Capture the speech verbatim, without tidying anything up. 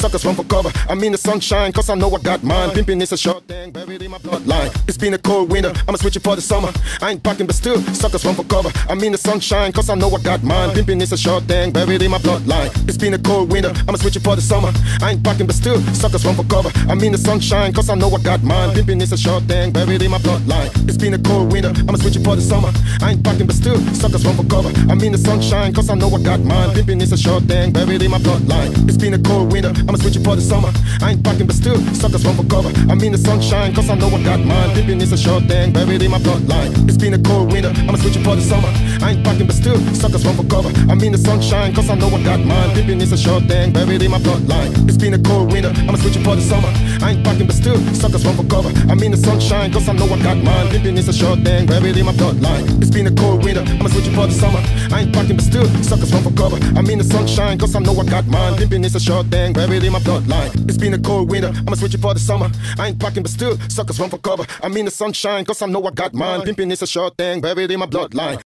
suckers run for cover. I'm in the sunshine, cause I know I got mine. Pimping is a short thing, buried in my bloodline. It's been a cold winter, I'ma switch it for the summer. I ain't packing, but still, suckers run for cover. I'm in the sunshine, cause I know I got mine. Pimping is a short thing, buried in my bloodline. It's been a cold winter, I'ma switch it for the summer. I ain't packing, but still, suckers run for cover. I'm in the sunshine, cause I know I got mine. Pimping is a short thing, buried in my bloodline. It's been a cold winter, I'ma switch it for the summer. I ain't packing, but still, suckers run for cover. I'm in the sunshine, cause I know I got mine. Pimping is a short thing, buried in my bloodline. It's been a cold winter, I'ma switch it for the summer. I ain't packing, but still, suckers run for cover. I'm in the sunshine, cause I know I got mine. Pimping is a short thing, buried in my bloodline. It's been a cold winter, I'ma switch it for the summer. I ain't packing, but still, suckers run for cover. I'm in the sunshine, cause I know I got mine. Pimping is a short thing, buried in my bloodline. It's been a cold winter, I'ma switch it for the summer. I ain't packing, but still, suckers run for cover. I'm in the sunshine, cause I know I got mine. Pimping is a short thing, buried in my bloodline. It's been a cold winter, I'ma switch it for the summer. I ain't packing, but still, suckers run for cover. I'm in the sunshine, cause I know I got mine. Pimping is a short thing, buried in my bloodline. It's been a cold winter, I'ma switch it for the summer. I ain't packing, but still, suckers run for cover. I'm in the sunshine, cause I know I got mine. Pimping is a short thing, buried in my bloodline.